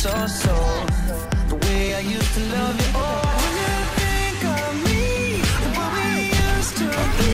so the way I used to love you.